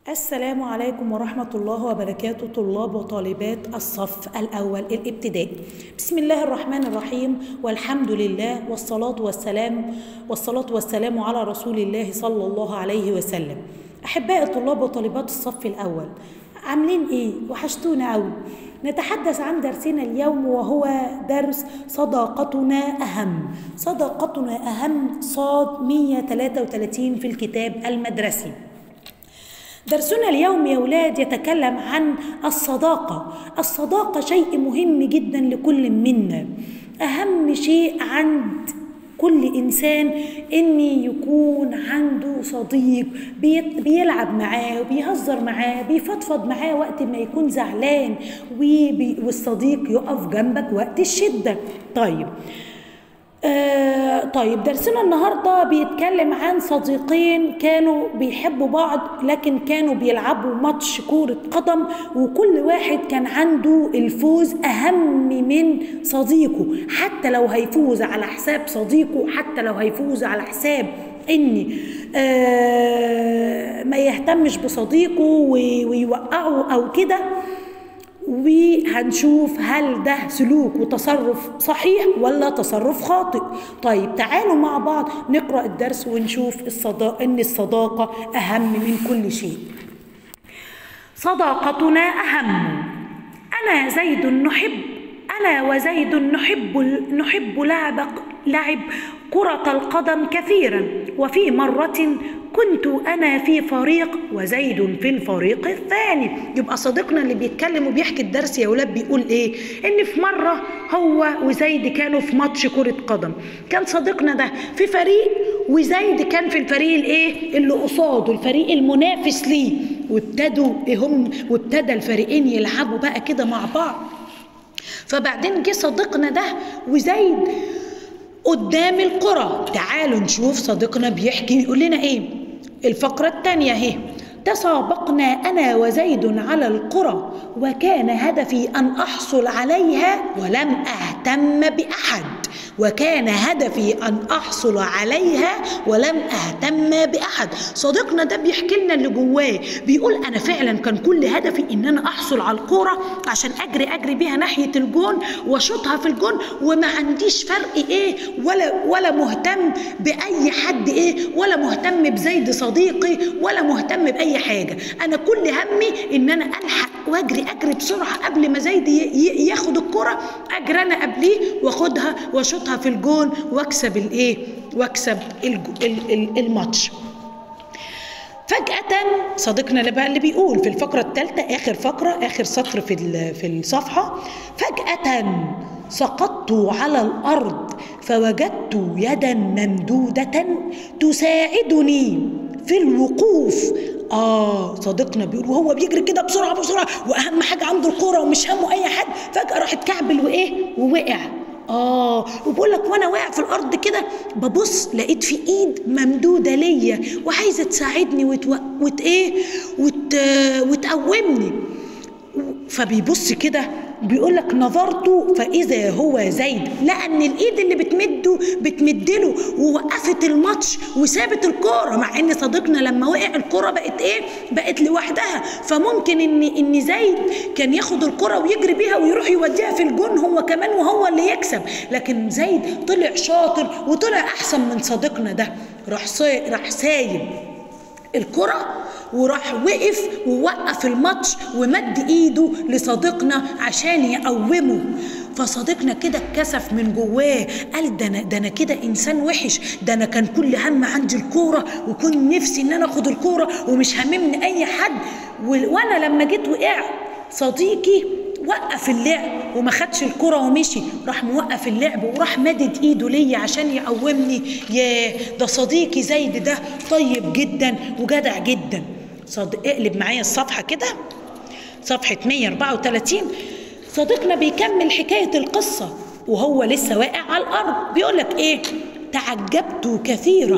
السلام عليكم ورحمة الله وبركاته، طلاب وطالبات الصف الأول الابتدائي. بسم الله الرحمن الرحيم، والحمد لله والصلاة والسلام على رسول الله صلى الله عليه وسلم. أحبائي طلاب وطالبات الصف الأول، عاملين إيه؟ وحشتونا أوي. نتحدث عن درسنا اليوم وهو درس صداقتنا أهم. صداقتنا أهم صاد 133 في الكتاب المدرسي. درسنا اليوم يا ولاد يتكلم عن الصداقة. الصداقة شيء مهم جدا لكل منا. أهم شيء عند كل إنسان إن يكون عنده صديق بيلعب معاه وبيهزر معاه، بيفضفض معاه وقت ما يكون زعلان، والصديق يقف جنبك وقت الشدة. طيب درسنا النهاردة بيتكلم عن صديقين كانوا بيحبوا بعض، لكن كانوا بيلعبوا ماتش كورة قدم، وكل واحد كان عنده الفوز أهم من صديقه، حتى لو هيفوز على حساب صديقه، حتى لو هيفوز على حساب إن ما يهتمش بصديقه ويوقعه أو كده. وهنشوف هل ده سلوك وتصرف صحيح ولا تصرف خاطئ. طيب تعالوا مع بعض نقرأ الدرس ونشوف إن الصداقة أهم من كل شيء. صداقتنا أهم. أنا وزيد نحب لعب كرة القدم كثيرا، وفي مرة كنت أنا في فريق وزيد في الفريق الثاني. يبقى صديقنا اللي بيتكلم وبيحكي الدرس يا ولاد بيقول إيه؟ إن في مرة هو وزيد كانوا في ماتش كرة قدم، كان صديقنا ده في فريق وزيد كان في الفريق الإيه؟ اللي قصاده، الفريق المنافس ليه، وابتدى الفريقين يلعبوا بقى كده مع بعض. فبعدين جه صديقنا ده وزيد قدام الكرة. تعالوا نشوف صديقنا بيحكي يقول لنا ايه. الفقرة الثانية اهي. تسابقنا أنا وزيد على الكرة، وكان هدفي أن أحصل عليها ولم أهتم بأحد. صديقنا ده بيحكي لنا اللي جواه، بيقول أنا فعلا كان كل هدفي إن أنا أحصل على الكرة عشان أجري بيها ناحية الجون وأشوطها في الجون، وما عنديش فرق إيه ولا مهتم بأي حد إيه، ولا مهتم بزيد صديقي، ولا مهتم بأي حاجة. أنا كل همي إن أنا ألحق وأجري بسرعة قبل ما زيد ياخد الكرة، أجري أنا قبليه وأخدها وأشوطها في الجون واكسب الماتش. فجأة صديقنا اللي بيقول في الفقرة الثالثة، آخر سطر في الصفحة، فجأة سقطت على الأرض فوجدت يدا ممدودة تساعدني في الوقوف. صديقنا بيقول وهو بيجري كده بسرعة وأهم حاجة عنده الكورة ومش همه أي حد، فجأة راح اتكعبل ووقع. وبقول لك وانا واقع في الارض كده ببص لقيت في ايد ممدوده ليا وعايزه تساعدني وتقومني. فبيبص كده بيقول لك نظرت فاذا هو زيد، لان الايد اللي بتمدله ووقفت الماتش وسابت الكوره، مع ان صديقنا لما وقع الكوره بقت لوحدها. فممكن ان زيد كان ياخد الكوره ويجري بيها ويروح يوديها في الجون هو كمان وهو اللي يكسب، لكن زيد طلع شاطر وطلع احسن من صديقنا ده، راح سايب الكرة وراح ووقف الماتش ومد ايده لصديقنا عشان يقومه. فصديقنا كده اتكسف من جواه، قال ده انا كده انسان وحش، ده انا كان كل هم عندي الكوره وكنت نفسي ان انا اخد الكوره ومش هاممني اي حد، وانا لما جيت وقع صديقي وقف اللعب وما خدش الكرة ومشي، راح موقف اللعب وراح مدد ايده ليا عشان يقومني. ده صديقي زيد ده طيب جدا وجدع جدا. اقلب معايا الصفحة كده، صفحة 134. صديقنا بيكمل حكاية القصة وهو لسه واقع على الأرض، بيقولك ايه؟ تعجبت كثيرا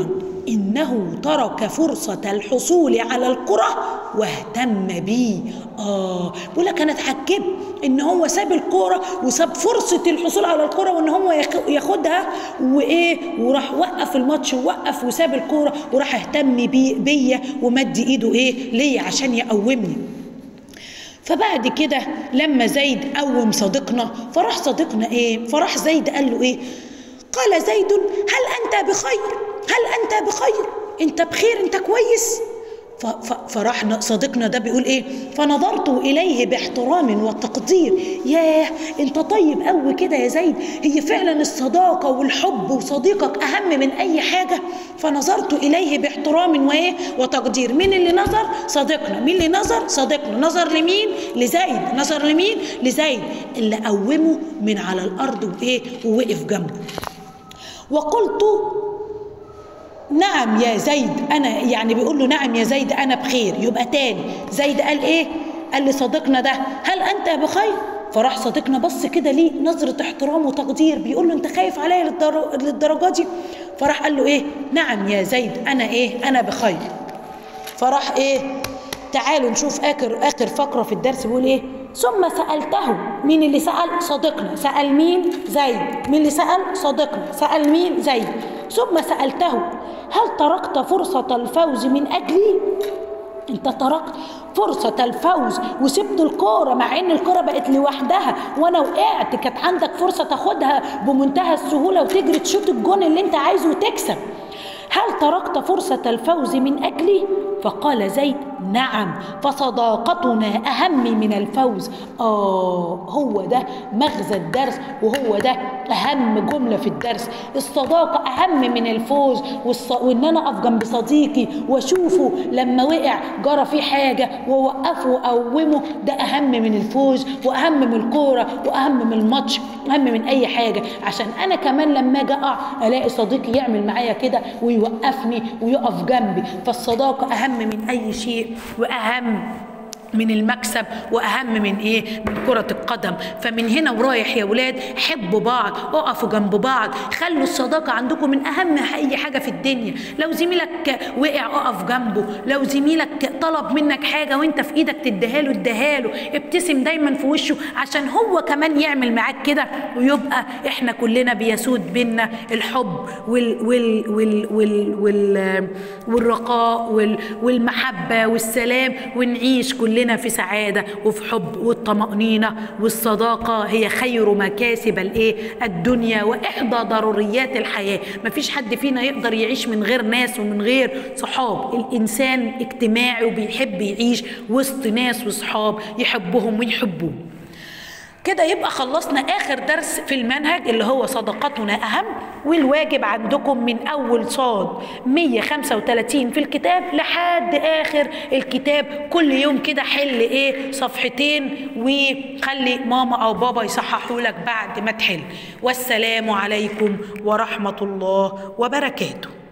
إنه ترك فرصة الحصول على الكرة واهتم بيه. بقول لك أنا اتعجبت إن هو ساب الكرة وساب فرصة الحصول على الكرة وإن هو ياخدها وراح وقف الماتش ووقف وساب الكرة وراح اهتم بيا ومد إيده ليا عشان يقومني. فبعد كده لما زيد قوم صديقنا فراح صديقنا فراح زيد قال له قال زيد هل أنت بخير؟ هل أنت بخير؟ أنت بخير؟ أنت كويس؟ فراح صديقنا ده بيقول فنظرت إليه باحترام وتقدير. ياه أنت طيب قوي كده يا زيد، هي فعلا الصداقة والحب وصديقك أهم من أي حاجة. فنظرت إليه باحترام وتقدير. مين اللي نظر؟ صديقنا. مين اللي نظر؟ صديقنا. نظر لمين؟ لزيد. نظر لمين؟ لزيد اللي قومه من على الأرض ووقف جنبه. وقلت نعم يا زيد أنا، يعني بيقول له نعم يا زيد أنا بخير. يبقى تاني زيد قال قال لصديقنا ده هل أنت بخير؟ فراح صديقنا بص كده ليه نظرة احترام وتقدير، بيقول له أنت خايف عليا للدرجة دي؟ فراح قال له نعم يا زيد أنا أنا بخير. فراح تعالوا نشوف آخر فقرة في الدرس بيقول ثم سألته. مين اللي سأل؟ صديقنا. سأل مين؟ زيد. مين اللي سأل؟ صديقنا. سأل مين؟ زيد. ثم سألته هل تركت فرصة الفوز من أجلي؟ انت تركت فرصة الفوز وسبت الكورة مع ان الكورة بقت لوحدها وانا وقعت، كانت عندك فرصة تاخدها بمنتهى السهولة وتجري تشوط الجون اللي انت عايزه وتكسب. هل تركت فرصة الفوز من أجلي؟ فقال زيد نعم، فصداقتنا أهم من الفوز. هو ده مغزى الدرس وهو ده أهم جملة في الدرس. الصداقة أهم من الفوز، وإن أنا أقف جنب صديقي وأشوفه لما وقع جرى فيه حاجة ووقفه وأقومه، ده أهم من الفوز وأهم من الكورة وأهم من الماتش، أهم من أي حاجة. عشان أنا كمان لما أجي أقع ألاقي صديقي يعمل معايا كده ويوقفني ويقف جنبي. فالصداقة أهم من أي شيء وأهم من المكسب وأهم من من كرة القدم. فمن هنا ورايح يا ولاد حبوا بعض، اقفوا جنب بعض، خلوا الصداقة عندكم من أهم أي حاجة في الدنيا. لو زميلك وقع اقف جنبه، لو زميلك طلب منك حاجة وانت في ايدك تديها له، ابتسم دايما في وشه عشان هو كمان يعمل معاك كده، ويبقى احنا كلنا بيسود بينا الحب والرقاء والمحبة والسلام، ونعيش كلنا في سعادة وفي حب والطمأنينة. والصداقة هي خير مكاسب الدنيا وإحدى ضروريات الحياة. مفيش حد فينا يقدر يعيش من غير ناس ومن غير صحاب. الإنسان اجتماعي وبيحب يعيش وسط ناس وصحاب يحبهم ويحبوه. كده يبقى خلصنا آخر درس في المنهج اللي هو صداقتنا أهم. والواجب عندكم من أول صاد 135 في الكتاب لحد آخر الكتاب. كل يوم كده حل صفحتين، وخلي ماما أو بابا يصححوا لك بعد ما تحل. والسلام عليكم ورحمة الله وبركاته.